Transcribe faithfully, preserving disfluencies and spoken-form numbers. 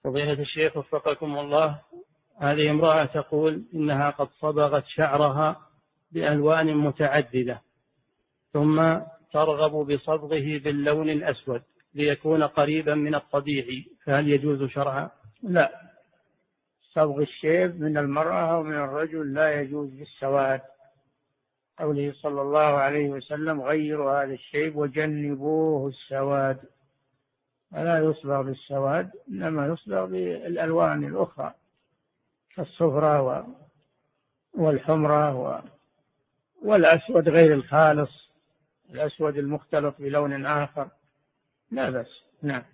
فضيلة الشيخ وفقكم الله، هذه امرأة تقول إنها قد صبغت شعرها بألوان متعددة ثم ترغب بصبغه باللون الأسود ليكون قريبا من الطبيعي، فهل يجوز شرعا؟ لا، صبغ الشيب من المرأة ومن الرجل لا يجوز بالسواد، قوله صلى الله عليه وسلم غيروا هذا الشيب وجنبوه السواد، ولا يصبغ بالسواد، إنما يصبغ بالألوان الأخرى كالصفرة والحمرة والأسود غير الخالص، الأسود المختلط بلون آخر لا بأس. نعم.